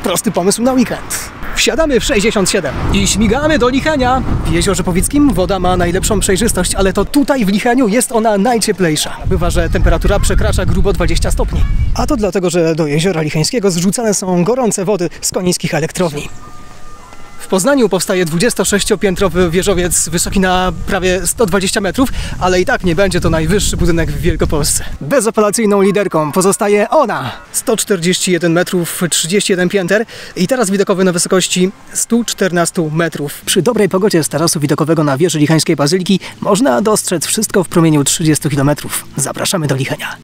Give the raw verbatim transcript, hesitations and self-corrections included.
Prosty pomysł na weekend. Wsiadamy w sześćdziesiąt siedem i śmigamy do Lichenia. W Jeziorze Powickim woda ma najlepszą przejrzystość, ale to tutaj w Licheniu jest ona najcieplejsza. Bywa, że temperatura przekracza grubo dwadzieścia stopni. A to dlatego, że do Jeziora Licheńskiego zrzucane są gorące wody z konińskich elektrowni. W Poznaniu powstaje dwudziestosześciopiętrowy wieżowiec wysoki na prawie sto dwadzieścia metrów, ale i tak nie będzie to najwyższy budynek w Wielkopolsce. Bezapelacyjną liderką pozostaje ona! sto czterdzieści jeden metrów, trzydzieści jeden pięter i teraz widokowy na wysokości stu czternastu metrów. Przy dobrej pogodzie z tarasu widokowego na wieży Licheńskiej Bazyliki można dostrzec wszystko w promieniu trzydziestu kilometrów. Zapraszamy do Lichenia.